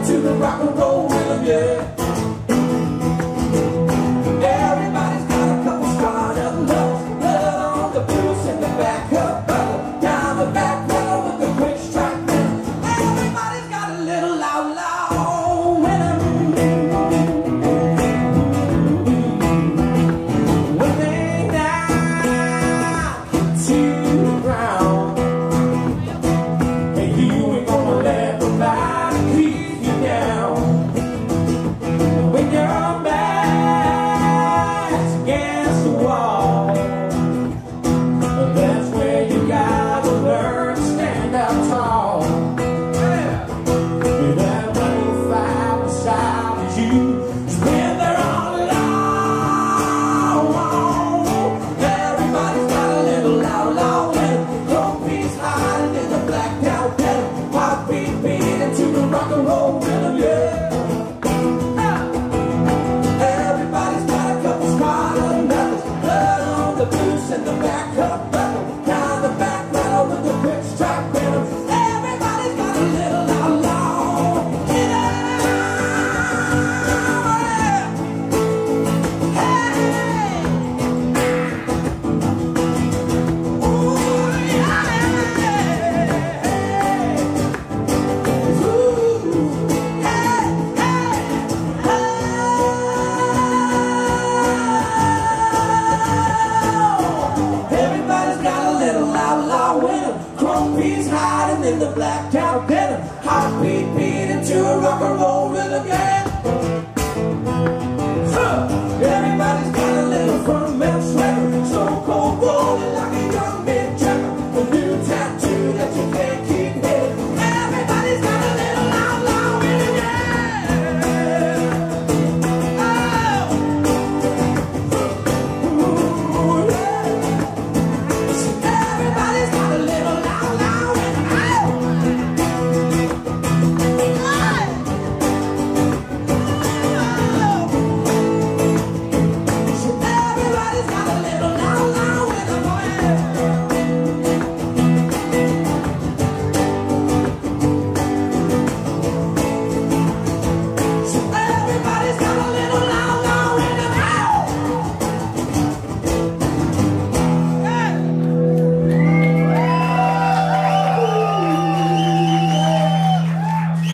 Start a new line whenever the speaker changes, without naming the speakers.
to the rock and roll rhythm, yeah. Everybody's got a couple scarred up notes. Blood on the blues in the back up, down the back pedal with the quick strike rhythm. Everybody's got a little loud, loud rhythm. When they knock to the ground, and you ain't gonna let nobody keep you down. When your back's against the wall, that's where you gotta learn to stand up tall. And that one who fight beside you is when they're all alone. Everybody's got a little loud, loud rhythm. Drum beats hiding in the blacked out pedal. Heartbeat beating to the rock and roll rhythm.